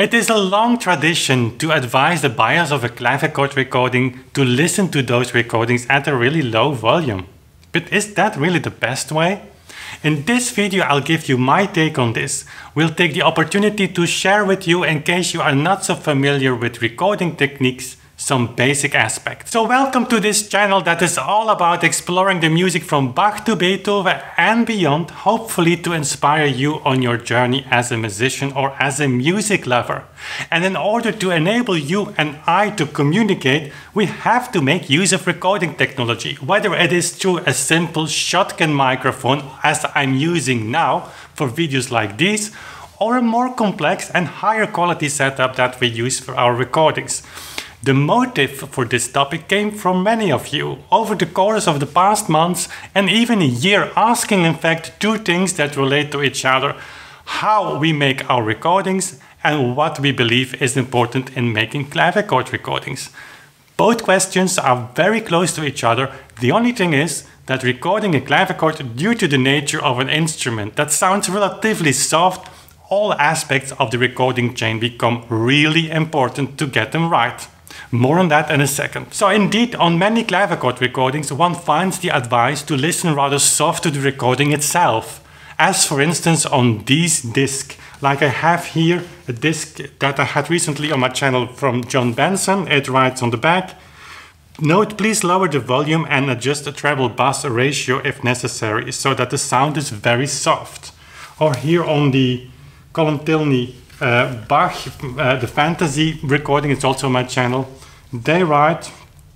It is a long tradition to advise the buyers of a clavichord recording to listen to those recordings at a really low volume. But is that really the best way? In this video I'll give you my take on this. We'll take the opportunity to share with you, in case you are not so familiar with recording techniques, some basic aspects. So welcome to this channel that is all about exploring the music from Bach to Beethoven and beyond, hopefully to inspire you on your journey as a musician or as a music lover. And in order to enable you and I to communicate, we have to make use of recording technology, whether it is through a simple shotgun microphone as I'm using now for videos like these, or a more complex and higher quality setup that we use for our recordings. The motive for this topic came from many of you over the course of the past months and even a year, asking in fact two things that relate to each other: how we make our recordings and what we believe is important in making clavichord recordings. Both questions are very close to each other. The only thing is that recording a clavichord, due to the nature of an instrument that sounds relatively soft, all aspects of the recording chain become really important to get them right. More on that in a second. So indeed, on many clavichord recordings, one finds the advice to listen rather soft to the recording itself. As for instance on these discs, like I have here a disc that I had recently on my channel from John Benson. It writes on the back, "Note, please lower the volume and adjust the treble bass ratio if necessary, so that the sound is very soft." Or here on the Colin Tilney Bach, the Fantasy recording, it's also on my channel. They write,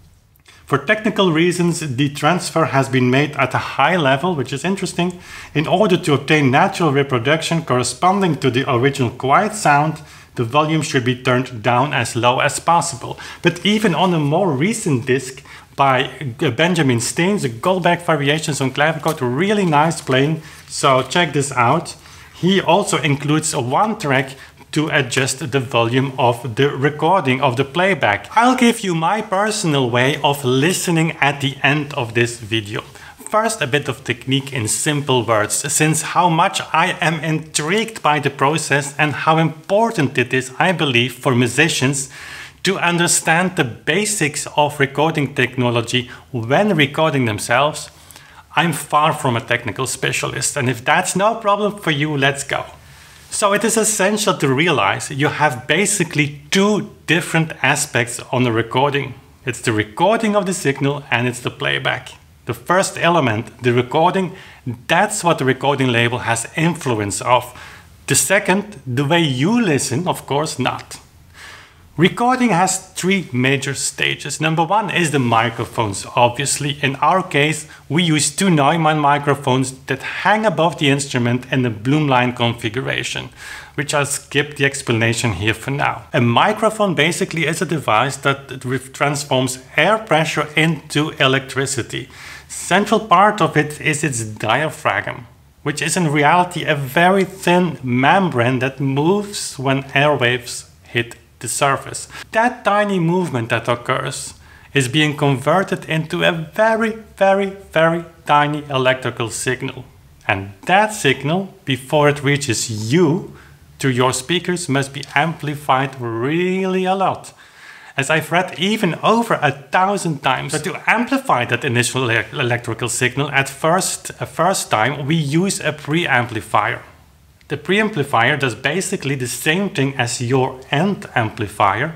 "For technical reasons, the transfer has been made at a high level," which is interesting, "in order to obtain natural reproduction corresponding to the original quiet sound. The volume should be turned down as low as possible." But even on a more recent disc by Benjamin Steens, the Goldberg Variations on Clavichord, really nice playing. So check this out. He also includes one track to adjust the volume of the recording, of the playback. I'll give you my personal way of listening at the end of this video. First, a bit of technique in simple words, since how much I am intrigued by the process and how important it is, I believe, for musicians to understand the basics of recording technology when recording themselves. I'm far from a technical specialist, and if that's no problem for you, let's go. So it is essential to realize you have basically two different aspects on a recording. It's the recording of the signal and it's the playback. The first element, the recording, that's what the recording label has influence of. The second, the way you listen, of course not. Recording has three major stages. Number one is the microphones. Obviously, in our case, we use two Neumann microphones that hang above the instrument in the Blumlein configuration, which I'll skip the explanation here for now. A microphone basically is a device that transforms air pressure into electricity. Central part of it is its diaphragm, which is in reality a very thin membrane that moves when airwaves hit the surface. That tiny movement that occurs is being converted into a very, very, very tiny electrical signal. And that signal, before it reaches you through your speakers, must be amplified really a lot. As I've read, even over 1,000 times. But to amplify that initial electrical signal, at first time, we use a preamplifier. The preamplifier does basically the same thing as your end amplifier,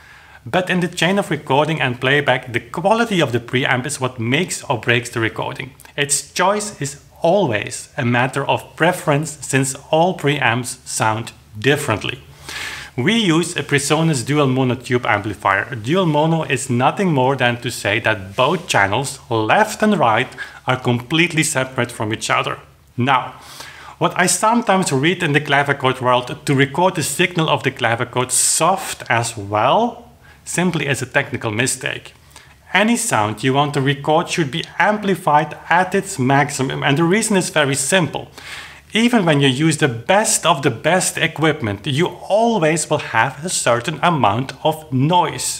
but in the chain of recording and playback, the quality of the preamp is what makes or breaks the recording. Its choice is always a matter of preference, since all preamps sound differently. We use a Presonus dual mono tube amplifier. A dual mono is nothing more than to say that both channels, left and right, are completely separate from each other. Now, what I sometimes read in the clavichord world, to record the signal of the clavichord soft as well, simply is a technical mistake. Any sound you want to record should be amplified at its maximum, and the reason is very simple. Even when you use the best of the best equipment, you always will have a certain amount of noise.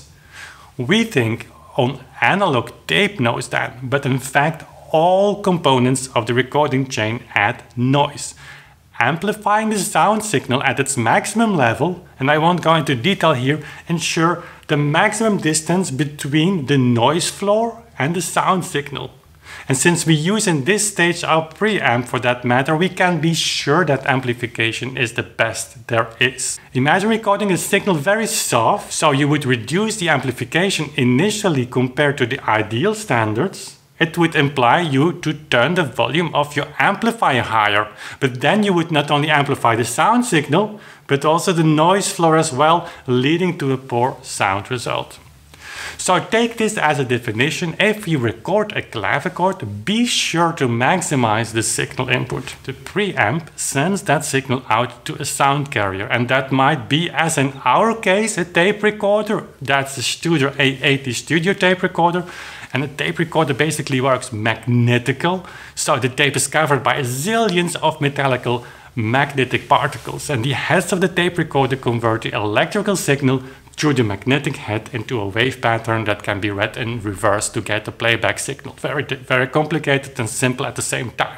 We think on analog tape noise then, but in fact all components of the recording chain add noise. amplifying the sound signal at its maximum level, and I won't go into detail here, ensure the maximum distance between the noise floor and the sound signal. And since we use in this stage our preamp for that matter, we can be sure that amplification is the best there is. Imagine recording a signal very soft, so you would reduce the amplification initially compared to the ideal standards. It would imply you to turn the volume of your amplifier higher, but then you would not only amplify the sound signal, but also the noise floor as well, leading to a poor sound result. So take this as a definition: if you record a clavichord, be sure to maximize the signal input. The preamp sends that signal out to a sound carrier, and that might be, as in our case, a tape recorder. That's the Studer A80 studio tape recorder. And a tape recorder basically works magnetical, so the tape is covered by zillions of metallical magnetic particles, and the heads of the tape recorder convert the electrical signal through the magnetic head into a wave pattern that can be read in reverse to get a playback signal. Very complicated and simple at the same time.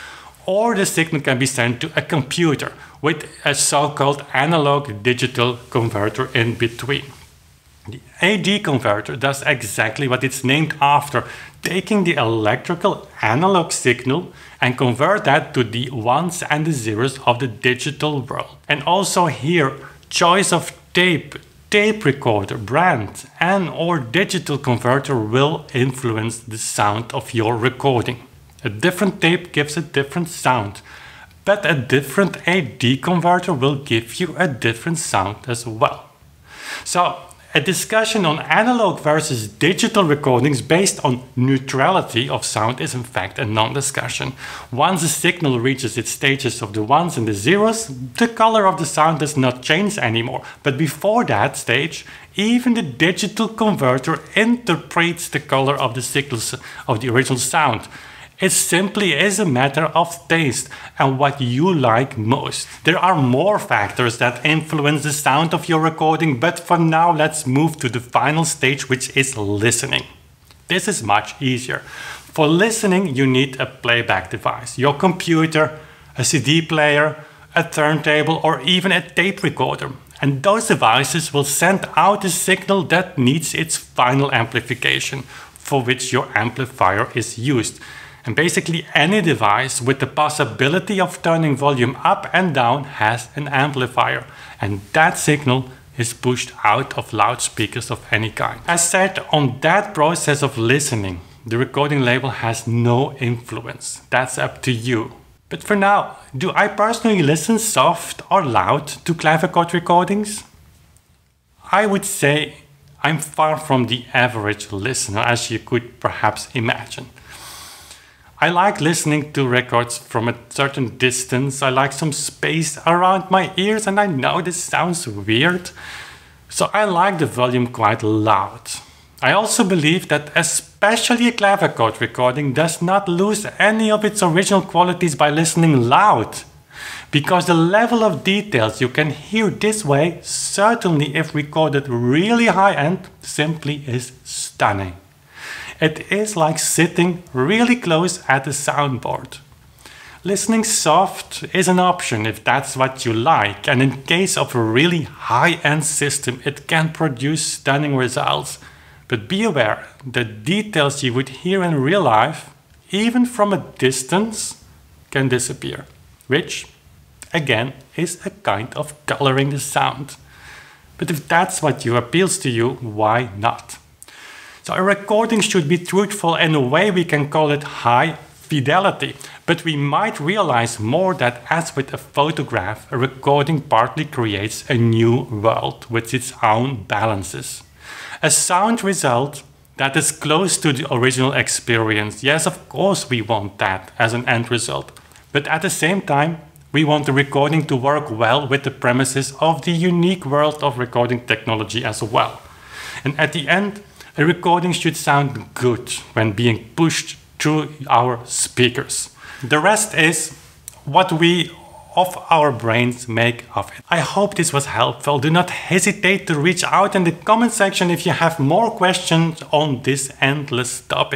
Or the signal can be sent to a computer with a so-called analog digital converter in between. The AD converter does exactly what it's named after, taking the electrical analog signal and convert that to the ones and the zeros of the digital world. And also here, choice of tape recorder, brand, and or digital converter will influence the sound of your recording. A different tape gives a different sound, but a different AD converter will give you a different sound as well. So, a discussion on analog versus digital recordings based on neutrality of sound is in fact a non-discussion. Once a signal reaches its stages of the ones and the zeros, the color of the sound does not change anymore. But before that stage, even the digital converter interprets the color of the signals of the original sound. It simply is a matter of taste and what you like most. There are more factors that influence the sound of your recording, but for now let's move to the final stage, which is listening. This is much easier. For listening, you need a playback device, your computer, a CD player, a turntable, or even a tape recorder. And those devices will send out a signal that needs its final amplification, for which your amplifier is used. And basically any device with the possibility of turning volume up and down has an amplifier, and that signal is pushed out of loudspeakers of any kind. As said, on that process of listening, the recording label has no influence. That's up to you. But for now, do I personally listen soft or loud to clavichord recordings? I would say I'm far from the average listener, as you could perhaps imagine. I like listening to records from a certain distance. I like some space around my ears, and I know this sounds weird, so I like the volume quite loud. I also believe that especially a clavichord recording does not lose any of its original qualities by listening loud, because the level of details you can hear this way, certainly if recorded really high-end, simply is stunning. It is like sitting really close at the soundboard. Listening soft is an option if that's what you like, and in case of a really high-end system, it can produce stunning results. But be aware, the details you would hear in real life, even from a distance, can disappear, which, again, is a kind of coloring the sound. But if that's what appeals to you, why not? So a recording should be truthful. In a way we can call it high fidelity, but we might realize more that, as with a photograph, a recording partly creates a new world with its own balances. A sound result that is close to the original experience. Yes, of course we want that as an end result, but at the same time we want the recording to work well with the premises of the unique world of recording technology as well. And at the end, a recording should sound good when being pushed through our speakers. The rest is what we of our brains make of it. I hope this was helpful. Do not hesitate to reach out in the comment section if you have more questions on this endless topic.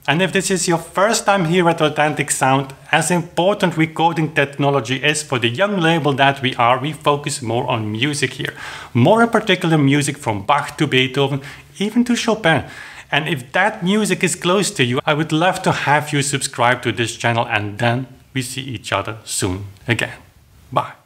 And if this is your first time here at Authentic Sound, as important recording technology is for the young label that we are, we focus more on music here. More in particular music from Bach to Beethoven, even to Chopin. And if that music is close to you, I would love to have you subscribe to this channel, and then we see each other soon again. Bye.